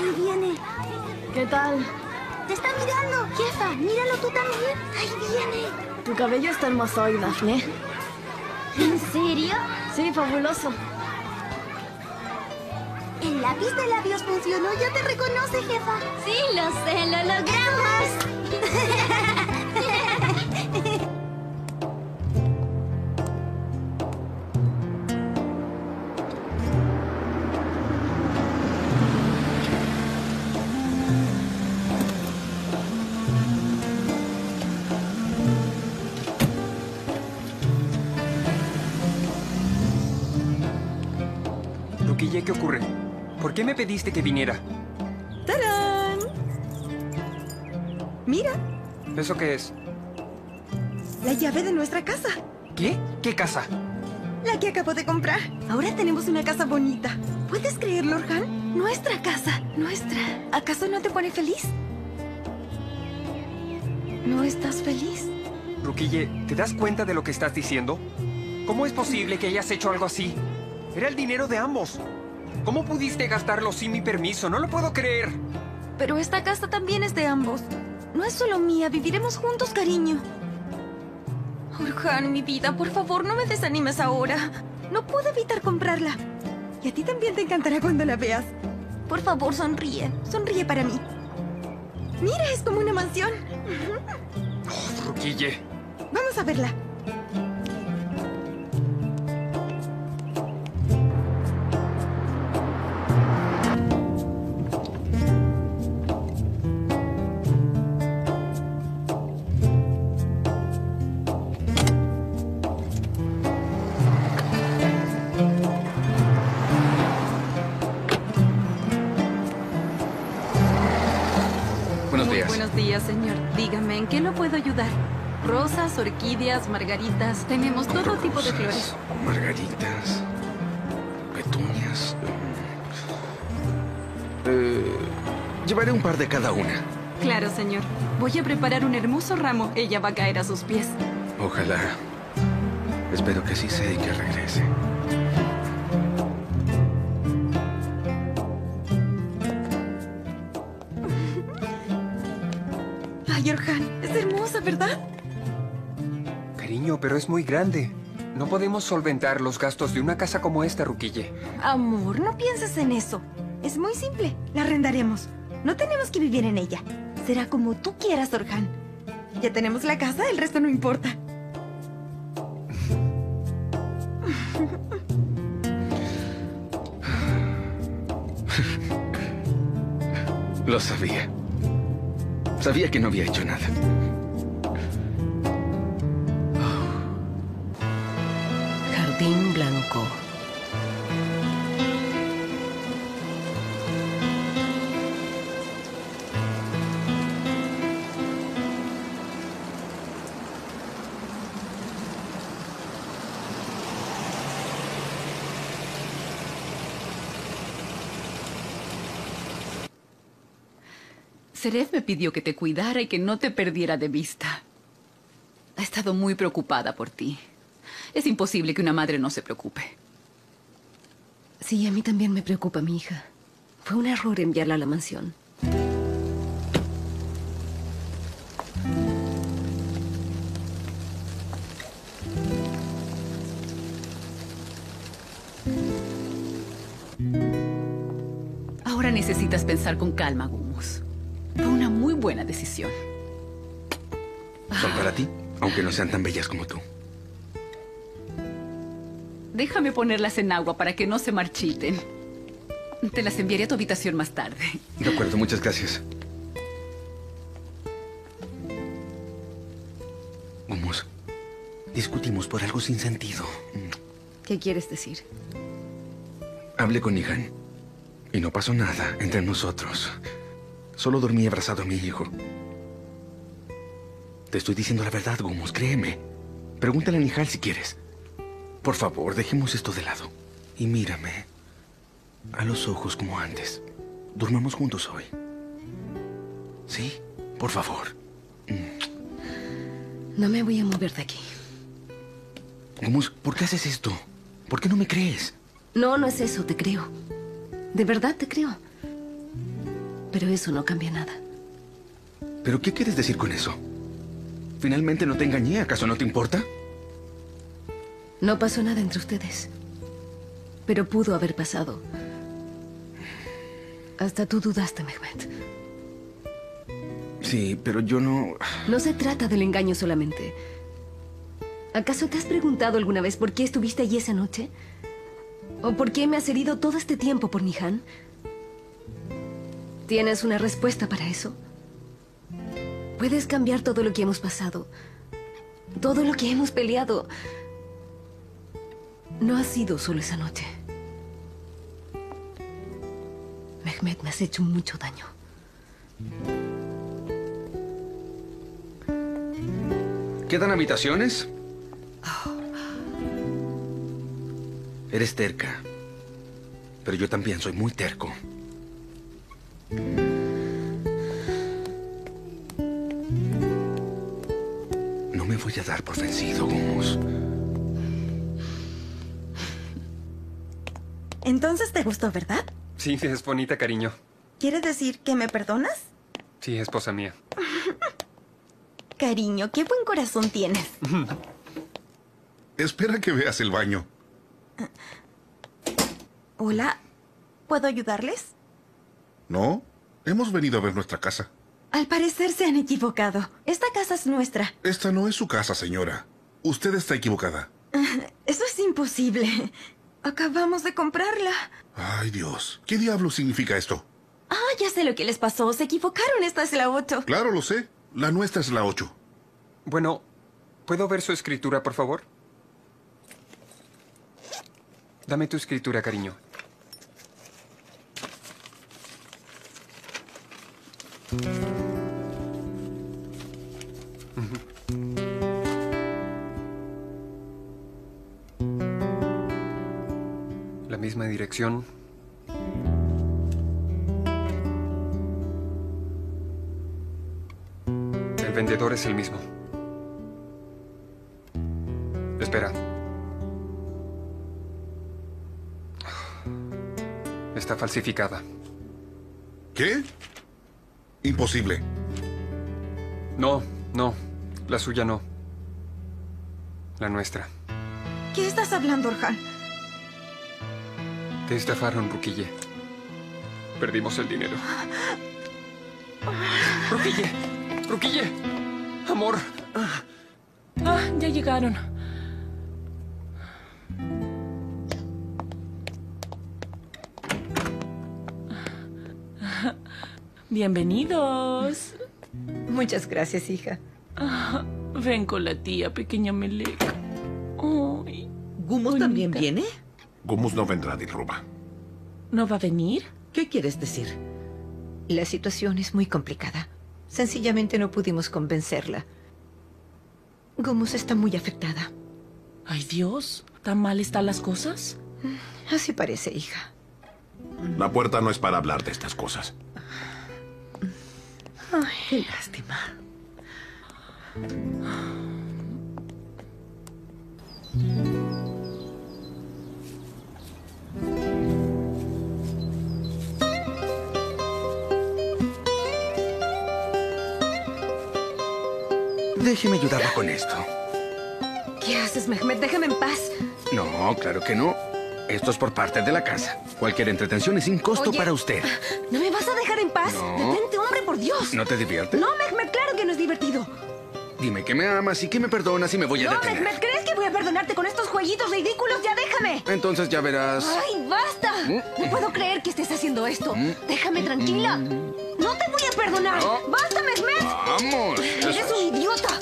Ahí viene. ¿Qué tal? ¡Te está mirando! Jefa, míralo tú también. Ahí viene. Tu cabello está hermoso hoy, Daphne. ¿En serio? Sí, fabuloso. El lápiz de labios funcionó. Ya te reconoce, jefa. Sí, lo sé, lo logramos. Ruquille, ¿qué ocurre? ¿Por qué me pediste que viniera? ¡Tarán! Mira, ¿Eso qué es? la llave de nuestra casa. ¿Qué? ¿Qué casa? La que acabo de comprar. Ahora tenemos una casa bonita. ¿Puedes creerlo, Orhan? Nuestra casa. Nuestra. ¿Acaso no te pone feliz? ¿No estás feliz? Ruquille, ¿te das cuenta de lo que estás diciendo? ¿Cómo es posible que hayas hecho algo así? Era el dinero de ambos. ¿Cómo pudiste gastarlo sin mi permiso? No lo puedo creer. Pero esta casa también es de ambos. No es solo mía. Viviremos juntos, cariño. Orhan, mi vida, por favor, no me desanimes ahora. No puedo evitar comprarla. Y a ti también te encantará cuando la veas. Por favor, sonríe. Sonríe para mí. Mira, es como una mansión. Oh, Ruquille. Vamos a verla. Buenos Muy días. buenos días, señor. Dígame, ¿en qué lo puedo ayudar? Rosas, orquídeas, margaritas. Tenemos todo tipo de flores. Margaritas, petunias. Llevaré un par de cada una. Claro, señor. Voy a preparar un hermoso ramo. Ella va a caer a sus pies. Ojalá. Espero que sí sea y que regrese. Ay, Orhan, es hermosa, ¿verdad? Cariño, pero es muy grande. No podemos solventar los gastos de una casa como esta, Ruquille. Amor, no pienses en eso. Es muy simple. La arrendaremos. No tenemos que vivir en ella. Será como tú quieras, Orhan. Ya tenemos la casa, el resto no importa. Lo sabía. Sabía que no había hecho nada. Jardín blanco. Seref me pidió que te cuidara y que no te perdiera de vista. Ha estado muy preocupada por ti. Es imposible que una madre no se preocupe. Sí, a mí también me preocupa mi hija. Fue un error enviarla a la mansión. Ahora necesitas pensar con calma, Gumus. Fue una muy buena decisión. Son para ti, aunque no sean tan bellas como tú. Déjame ponerlas en agua para que no se marchiten. Te las enviaré a tu habitación más tarde. De acuerdo, muchas gracias. Gumus, discutimos por algo sin sentido. ¿Qué quieres decir? Hablé con Nihan y no pasó nada entre nosotros. Solo dormí abrazado a mi hijo. Te estoy diciendo la verdad, Gumus, créeme. Pregúntale a Nihal si quieres. Por favor, dejemos esto de lado. Y mírame a los ojos como antes. Durmamos juntos hoy. ¿Sí? Por favor. No me voy a mover de aquí. Gumus, ¿por qué haces esto? ¿Por qué no me crees? No, no es eso, te creo. De verdad te creo. Pero eso no cambia nada. ¿Pero qué quieres decir con eso? ¿Finalmente no te engañé? ¿Acaso no te importa? No pasó nada entre ustedes. Pero pudo haber pasado. Hasta tú dudaste, Mehmet. Sí, pero yo no... No se trata del engaño solamente. ¿Acaso te has preguntado alguna vez por qué estuviste allí esa noche? ¿O por qué me has herido todo este tiempo por Nihan? ¿Tienes una respuesta para eso? Puedes cambiar todo lo que hemos pasado. Todo lo que hemos peleado. No ha sido solo esa noche. Mehmet, me has hecho mucho daño. ¿Quedan habitaciones? Eres terca. Pero yo también soy muy terco. No me voy a dar por vencido, Gumus. Entonces te gustó, ¿verdad? Sí, es bonita, cariño. ¿Quiere decir que me perdonas? Sí, esposa mía. Cariño, qué buen corazón tienes. Espera que veas el baño. Hola, ¿puedo ayudarles? No, hemos venido a ver nuestra casa. Al parecer se han equivocado. Esta casa es nuestra. Esta no es su casa, señora. Usted está equivocada. Eso es imposible. Acabamos de comprarla. Ay, Dios. ¿Qué diablo significa esto? Ah, ya sé lo que les pasó. Se equivocaron. Esta es la 8. Claro, lo sé. La nuestra es la 8. Bueno, ¿puedo ver su escritura, por favor? Dame tu escritura, cariño. La misma dirección. El vendedor es el mismo. Espera. Está falsificada. ¿Qué? Imposible. No, no. La suya no. La nuestra. ¿Qué estás hablando, Orhan? Te estafaron, Rukiye. Perdimos el dinero. ¡Rukiye! ¡Rukiye! ¡Amor! Ah, ya llegaron. Bienvenidos. Muchas gracias, hija. Ah, ven con la tía, pequeña Melek. Ay, ¿Gumus también viene? Gumus no vendrá, Dilruba. ¿No va a venir? ¿Qué quieres decir? La situación es muy complicada. Sencillamente no pudimos convencerla. Gumus está muy afectada. Ay, Dios. ¿Tan mal están las cosas? Así parece, hija. La puerta no es para hablar de estas cosas. Ay, qué lástima. Déjeme ayudarla con esto. ¿Qué haces, Mehmet? Déjame en paz. No, claro que no. Esto es por parte de la casa. Cualquier entretención es sin costo Oye, para usted. ¿No me vas a dejar en paz? No. Detente, hombre, por Dios. ¿No te divierte? No, Mehmet, claro que no es divertido. Dime que me amas y que me perdonas y me voy a No, detener. Mehmet, ¿crees que voy a perdonarte con estos jueguitos ridículos? ¡Ya déjame! Entonces ya verás. ¡Ay, basta! No puedo creer que estés haciendo esto. Déjame tranquila. No te voy a perdonar. No. ¡Basta, Mehmet! Vamos. Eres un idiota.